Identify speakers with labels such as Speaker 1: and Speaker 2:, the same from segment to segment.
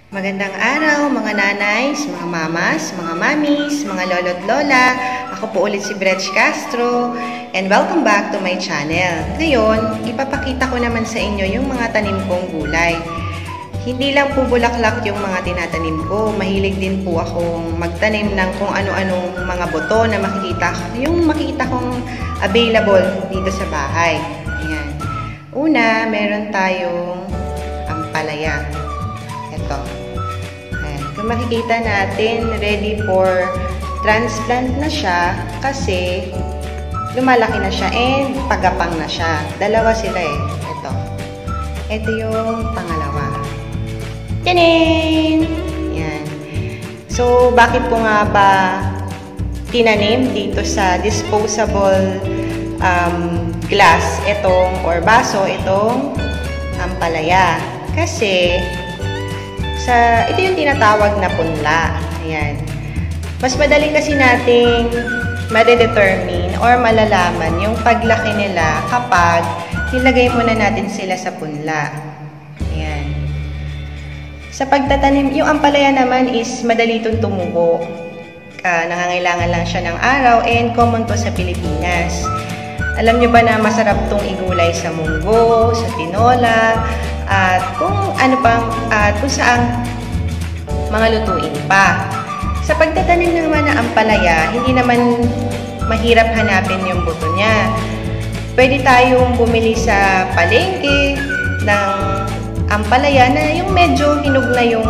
Speaker 1: Magandang araw mga nanays, mga mamas, mga mamis, mga lolo't lola. Ako po ulit si Bretch Castro and welcome back to my channel. Ngayon, ipapakita ko naman sa inyo yung mga tanim kong gulay. Hindi lang po bulaklak yung mga tinatanim ko. Mahilig din po akong magtanim ng kung ano-anong mga buto na makikita kong available dito sa bahay. Ayan. Una, meron tayong ampalaya. Ito. Ayan. Kung makikita natin, ready for transplant na siya kasi lumalaki na siya and pagapang na siya. Dalawa sila eh. Ito. Ito yung pangalawa. Tanin! Ayan. So, bakit ko nga ba tinanim dito sa disposable glass or baso itong ampalaya? Kasi ito yung tinatawag na punla. Ayan. Mas madali kasi nating ma-determine or malalaman yung paglaki nila kapag nilagay muna natin sila sa punla. Ayan. Sa pagtatanim, yung ampalaya naman is madali itong tumubo. Nangangailangan lang siya ng araw and common to sa Pilipinas. Alam nyo ba na masarap tong igulay sa munggo, sa tinola, at kung saang mga lutuin pa. Sa pagtatanim naman ng ampalaya, hindi naman mahirap hanapin yung buto niya. Pwede tayong bumili sa palengke ng ampalaya na yung medyo hinog na yung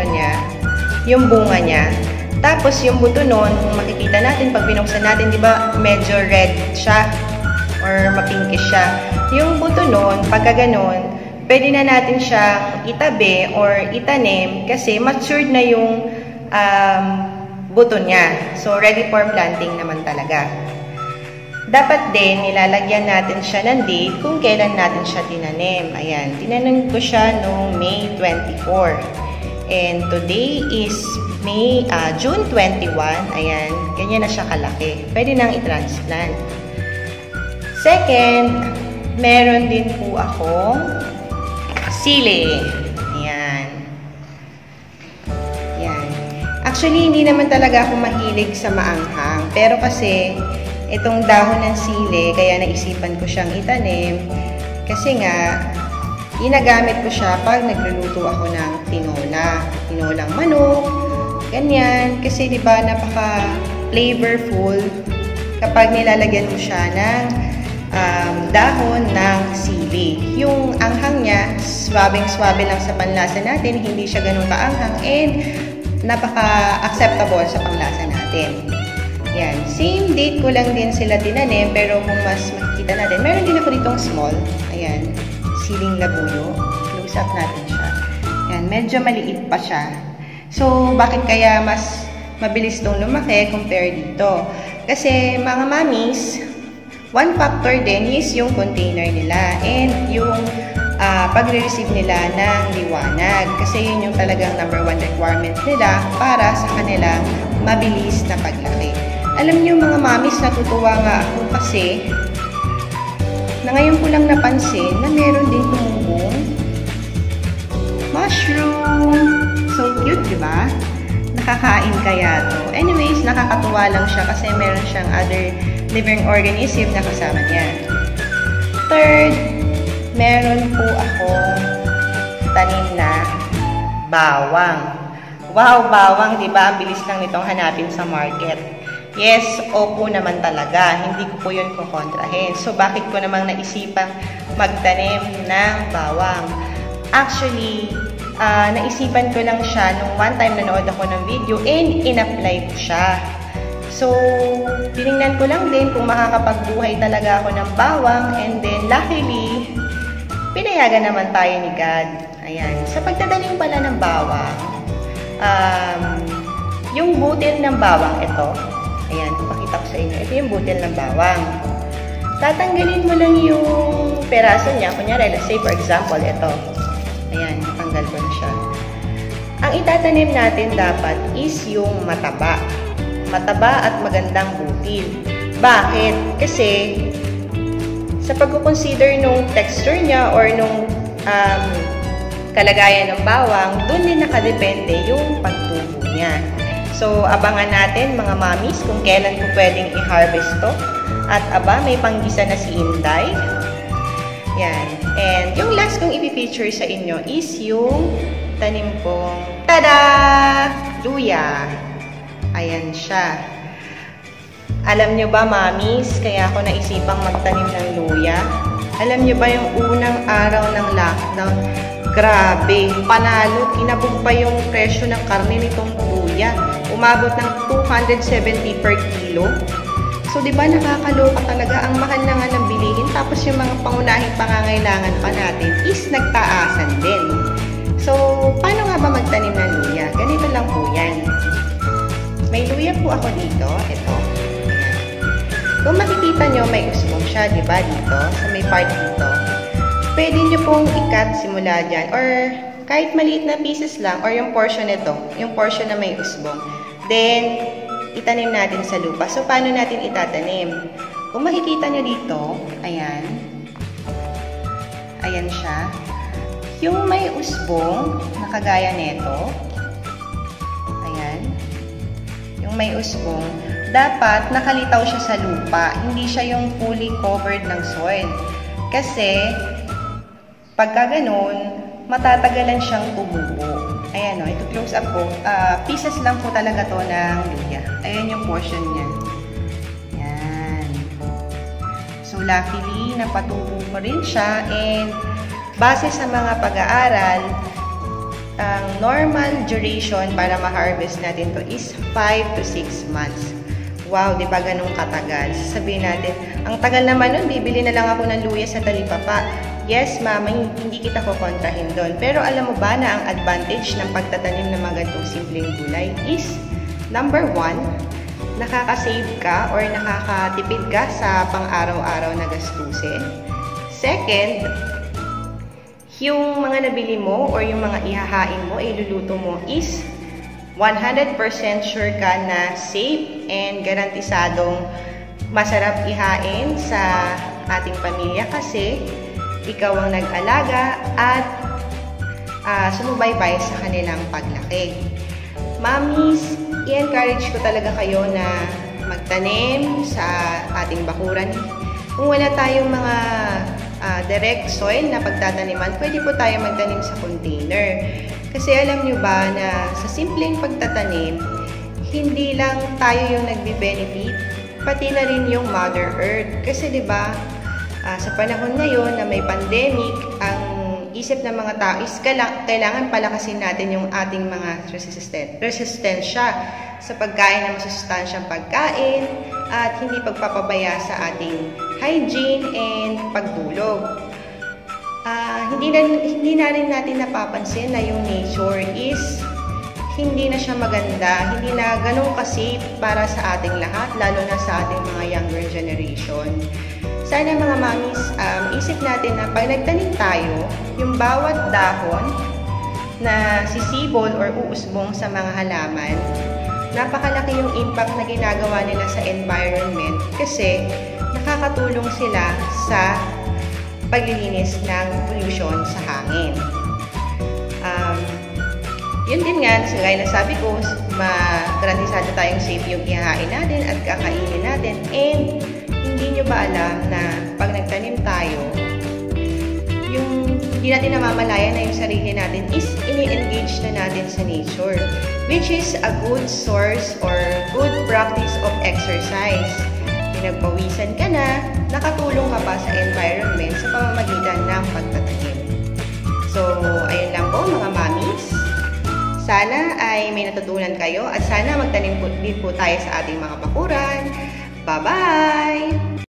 Speaker 1: yung bunga niya. Tapos yung buto nun, kung makikita natin pag binuksan natin, di ba, medyo red siya or mapinkish siya. Yung buto nun, pagka ganun, pwede na natin siya itabi or itanim kasi matured na yung buto niya. So, ready for planting naman talaga. Dapat din, nilalagyan natin siya ng date kung kailan natin siya tinanim. Ayan, tinanim ko siya noong May 24. And today is June 21. Ayan, ganyan na siya kalaki. Pwede nang i-transplant. Second, meron din po akong sili. Ayan. Ayan. Actually, hindi naman talaga ako mahilig sa maanghang. Pero kasi, itong dahon ng sili, kaya naisipan ko siyang itanim. Kasi nga, ginagamit ko siya pag nagluluto ako ng tinolang manok, ganyan. Kasi di ba napaka-flavorful kapag nilalagyan mo siya ng dahon ng sili. Yung anghang niya, swabing-swabe lang sa panlasa natin, hindi siya ganun kaanghang and napaka-acceptable sa panlasa natin. Yan. Same date ko lang din sila tinanim, pero kung mas makikita natin, meron din ako ditong small. Ayan. Siling labuyo. Close up natin siya. Yan. Medyo maliit pa siya. So, bakit kaya mas mabilis itong lumaki compare dito? Kasi, mga mamis, one factor din is yung container nila and yung pagre-receive nila ng liwanag. Kasi yun yung talagang number 1 requirement nila para sa kanilang mabilis na paglaki. Alam niyo mga mamis, natutuwa nga ako kasi na ngayon ko lang napansin na meron din tumumbong mushroom. So cute, di ba? Nakakain kaya to. Anyways, nakakatuwa lang siya kasi meron siyang other living organism na kasama niya. Third, meron po akong tanim na bawang. Wow, bawang, di ba? Ang bilis lang nitong hanapin sa market. Yes, opo naman talaga. Hindi ko po yun kukontrahin. So, bakit ko namang naisipang magtanim ng bawang? Actually, naisipan ko lang siya nung one time nanood ako ng video and in-apply ko siya. So, tinignan ko lang din kung makakapagbuhay talaga ako ng bawang and then luckily, pinayagan naman tayo ni God. Ayan. Sa pagtatanim pala ng bawang, yung butil ng bawang, ito. Ayan, ipakita ko sa inyo. Ito yung butil ng bawang. Tatanggalin mo lang yung peraso niya. Kunyari, let's say for example, ito. Ayan, tanggal ko na siya. Ang itatanim natin dapat is yung mataba. Mataba at magandang butil. Bakit? Kasi sa pag-consider nung texture niya or nung kalagayan ng bawang, doon din nakadepende yung pagtubo niya. So, abangan natin mga mamis kung kailan ko pwedeng i-harvest to. At aba, may panggisa na si Inday. Yan. And yung last kong ipipicture sa inyo is yung tanim kong, tada! Luya. Ayan siya. Alam nyo ba, mamis, kaya ako naisipang magtanim ng luya? Alam nyo ba yung unang araw ng lockdown? Grabe, panalo, kinabog pa yung presyo ng karne nitong luya. Umabot ng 270 per kilo. So, di ba nakakaloka talaga, ang mahal na nga ng bilihin, tapos yung mga pangunahing pangangailangan pa natin is nagtaasan din. So, paano nga ba magtanim ng luya? Ganito lang po yan. May luya po ako dito, ito. Kung makikita nyo, may usbong siya, di ba, dito, sa may part dito. Pwede nyo pong i-cut simula dyan, or kahit maliit na pieces lang, or yung portion nito, yung portion na may usbong. Then, itanim natin sa lupa. So, paano natin itatanim? Kung makikita nyo dito, ayan. Ayan siya. Yung may usbong, nakagaya nito. Ayan. Yung may usbong, dapat nakalitaw siya sa lupa. Hindi siya yung fully covered ng soil. Kasi, pagka ganun, matatagalan siyang tumubo. Ayan o, ito close up po. Pieces lang po talaga to ng luya. Ayan yung portion niya. Ayan. So, luckily, napatubo ko rin siya. And, base sa mga pag-aaral, ang normal duration para ma-harvest natin to is 5 to 6 months. Wow, di ba ganun katagal? Sabihin natin, ang tagal naman nun, bibili na lang ako ng luya sa talipapa. Yes, mama, hindi kita kukontrahin doon. Pero alam mo ba na ang advantage ng pagtatanim ng mga ganitong simpleng gulay is, number 1, nakaka-save ka or nakakatipid ka sa pang-araw-araw na gastusin. Second, yung mga nabili mo or yung mga ihahain mo, iluluto mo is 100% sure ka na safe and garantisadong masarap ihain sa ating pamilya kasi ikaw ang nag-alaga at sumubaybay sa kanilang paglaki. Mamis, i-encourage ko talaga kayo na magtanim sa ating bakuran. Kung wala tayong mga direct soil na pagtataniman, pwede po tayo magtanim sa container. Kasi alam nyo ba na sa simpleng pagtatanim, hindi lang tayo yung nagbe-benefit, pati na rin yung Mother Earth. Kasi 'di ba, sa panahon ngayon na may pandemic, ang isip ng mga tao is kailangan palakasin natin yung ating mga resistensya sa pagkain ng masustansyang pagkain at hindi pagpapabaya sa ating hygiene and pagtulog. Hindi na rin natin napapansin na yung nature is hindi na siya maganda, hindi na ganun kasi para sa ating lahat, lalo na sa ating mga younger generation. Sana mga mamis, isip natin na pag nagtanim tayo, yung bawat dahon na sisibol or uusbong sa mga halaman, napakalaki yung impact na ginagawa nila sa environment kasi nakakatulong sila sa paglilinis ng pollution sa hangin. Yun din nga, gaya na sabi ko, garantisado tayong safe yung ihahain natin at kakainin natin. And hindi nyo ba alam na pag nagtanim tayo, yung hindi natin namamalaya na yung sarili natin is ini-engage na natin sa nature, which is a good source or good practice of exercise. Pinagpawisan ka na, nakatulong ka pa sa environment sa pamamagitan ng pagtatanim. So, ayun lang po mga mamis. Sana ay may natutunan kayo at sana magtanim din po tayo sa ating mga bakuran. Bye-bye!